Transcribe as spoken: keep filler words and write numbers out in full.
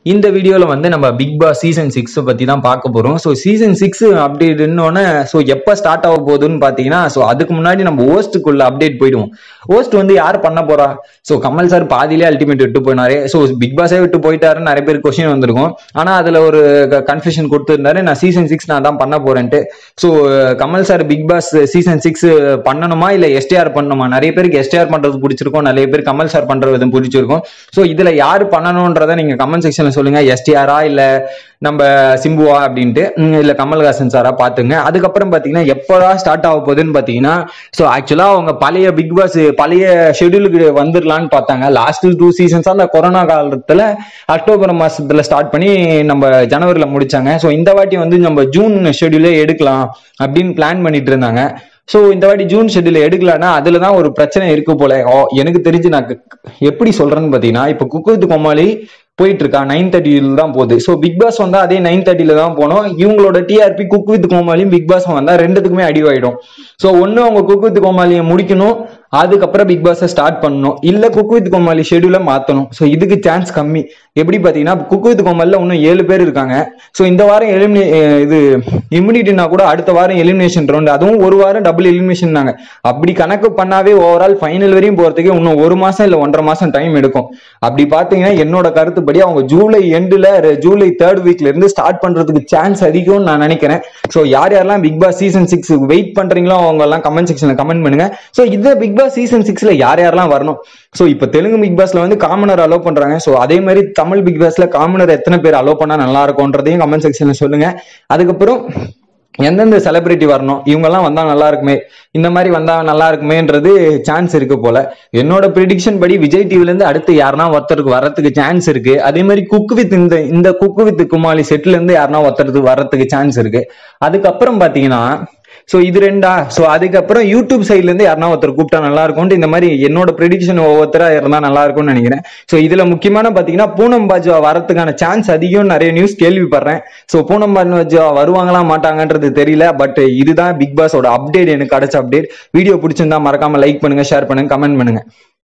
இந்த வீடியோல வந்து நம்ம பிக் பாஸ் சீசன் சிக்ஸ் பத்தி தான் பார்க்க போறோம். ஸோ சீசன் சிக்ஸ் அப்டேட் இன்னொன்னு ஸோ எப்போ ஸ்டார்ட் ஆக போகுதுன்னு பாத்தீங்கன்னா, ஸோ அதுக்கு முன்னாடி நம்ம ஹோஸ்ட்டுக்குள்ள அப்டேட் போயிடுவோம். ஹோஸ்ட் வந்து யார் பண்ண போறா? ஸோ கமல் சார் பாதியிலே அல்டிமேட் விட்டு போயினாரு. ஸோ பிக் பாஸே விட்டு போயிட்டாருன்னு நிறைய பேர் கொஸ்டின் வந்திருக்கும். ஆனா அதுல ஒரு கன்ஃபியூஷன் கொடுத்துருந்தாரு, நான் சீசன் சிக்ஸ் நான் தான் பண்ண போறேன்ட்டு. So Kamal sir Bigg pass season six பண்ணணுமா இல்ல எஸ்டிஆர் பண்ணணுமா? நிறைய பேருக்கு எஸ்டிஆர் பண்றது பிடிச்சிருக்கும், நிறைய பேர் கமல் சார் பண்றது பிடிச்சிருக்கும். ஸோ இதுல யாரு பண்ணணும்ன்றத நீங்க கமெண்ட் செக்ஷன்ல சொல்லுங்க. எஸ்டிஆரா இல்ல நம்ம சிம்புவா அப்படின்ட்டு, இல்ல கமல்ஹாசன் சாரா பாத்துங்க. அதுக்கப்புறம் பாத்தீங்கன்னா எப்படா ஸ்டார்ட் ஆக போகுதுன்னு பாத்தீங்கன்னா, சோ ஆக்சுவலா அவங்க பழைய பிக் பாஸ் பழைய ஷெட்யூலுக்கு வந்துடலான்னு பார்த்தாங்க. லாஸ்ட் டூ சீசன்ஸ் அந்த கொரோனா காலத்துல அக்டோபர் மாசத்துல ஸ்டார்ட் பண்ணி நம்ம ஜனவரியில முடிச்சாங்க. சோ இந்த வாட்டி வந்து நம்ம ஜூன் ஷெட்யூலே எடுக்கலாம் அப்படின்னு பிளான் பண்ணிட்டு இருந்தாங்க. சோ இந்த வாட்டி ஜூன் ஷெட்யூல் எடுக்கலன்னா அதுலதான் ஒரு பிரச்சனை இருக்கு போல. எனக்கு தெரிஞ்சு நான் எப்படி சொல்றேன்னு பாத்தீங்கன்னா, இப்ப குக் வித் கோமாளி போயிட்டு இருக்கா, நைன் தேர்ட்டில தான் போகுது. சோ பிக் பாஸ் வந்தா அதே நைன் தேர்ட்டில தான் போனோம். இவங்களோட டிஆர்பி குக் வித் கோமாளியும் பிக் பாஸ் வந்தா ரெண்டுத்துக்குமே அடிவாயிடும். சோ ஒண்ணு அவங்க குக் வித் கோமாளியை முடிக்கணும், அதுக்கப்புறம் பிக் பாஸ் ஸ்டார்ட் பண்ணணும், இல்ல குக் வித் கோமாளி ஷெட்யூல மாத்தணும். சோ இதுக்கு சான்ஸ் கம்மி. எப்படி பாத்தீங்கன்னா, குக் வித் கோமாளில இன்னும் ஏழு பேர் இருக்காங்க. சோ இந்த வாரம் எலிமினே இது இம்யூனிட்டினா கூட அடுத்த வாரம் எலிமினேஷன் ரவுண்ட், அதுவும் ஒரு வாரம் டபுள் எலிமினேஷன். அப்படி கணக்கு பண்ணாவே ஓவரால் ஃபைனல் வரையும் போறதுக்கு இன்னும் ஒரு மாசம் இல்ல ஒன்றரை மாசம் டைம் எடுக்கும். அப்படி பாத்தீங்கன்னா என்னோட கருத்துப்படி அவங்க ஜூலை எண்டுல ஜூலை தேர்ட் வீக்ல இருந்து ஸ்டார்ட் பண்றதுக்கு சான்ஸ் அதிகம் நான் நினைக்கிறேன். சோ யார் யாரெல்லாம் big pass season six wait பண்றீங்களோ அவங்க எல்லாம் கமெண்ட் செக்ஷன்ல கமெண்ட் பண்ணுங்க. சோ இந்த பிக் பாஸ் சீசன் சிக்ஸ்ல யார் யாரெல்லாம் வரணும்? சோ இப்ப தெலுங்கு பிக் பாஸ்ல வந்து காமனர் அலோ பண்றாங்க. சோ அதே மாதிரி தமிழ் பிக் பாஸ்ல காமனர் எத்தனை பேர் அலோ பண்ணா நல்லா இருக்கும்ன்றதையும் கமெண்ட் செக்ஷன்ல சொல்லுங்க. அதுக்கப்புறம் எந்தெந்த செலிபிரிட்டி வரணும், இவங்க எல்லாம் வந்தா நல்லா இருக்குமே, இந்த மாதிரி வந்தா நல்லா இருக்குமேன்றது சான்ஸ் இருக்கு போல. என்னோட ப்ரிடிக்ஷன் படி விஜய் டிவில இருந்து அடுத்து யாருன்னா ஒருத்தருக்கு வர்றதுக்கு சான்ஸ் இருக்கு. அதே மாதிரி குக் வித் இந்த இந்த குக் வித் குமாலி செட்ல இருந்து யாருன்னா ஒருத்தருக்கு வர்றதுக்கு சான்ஸ் இருக்கு. அதுக்கப்புறம் பாத்தீங்கன்னா சோ இது ரெண்டா. சோ அதுக்கப்புறம் யூடியூப் சைட்ல இருந்து யாருன்னா ஒருத்தர் கூப்பிட்டா நல்லா இருக்கும். இந்த மாதிரி என்னோட ப்ரெடிக்ஷன் ஒவ்வொருத்தரா இருந்தா நல்லா இருக்கும்னு நினைக்கிறேன். சோ இதுல முக்கியமான பாத்தீங்கன்னா பூனம் பாஜ்வா வரதுக்கான சான்ஸ் அதிகம் நிறைய நியூஸ் கேள்விப்படுறேன். சோ பூனம் பாஜ்வா வருவாங்களா மாட்டாங்கன்றது தெரியல. பட் இதுதான் பிக் பாஸோட அப்டேட், எனக்கு கிடைச்ச அப்டேட். வீடியோ பிடிச்சிருந்தா மறக்காம லைக் பண்ணுங்க, ஷேர் பண்ணுங்க, கமெண்ட் பண்ணுங்க.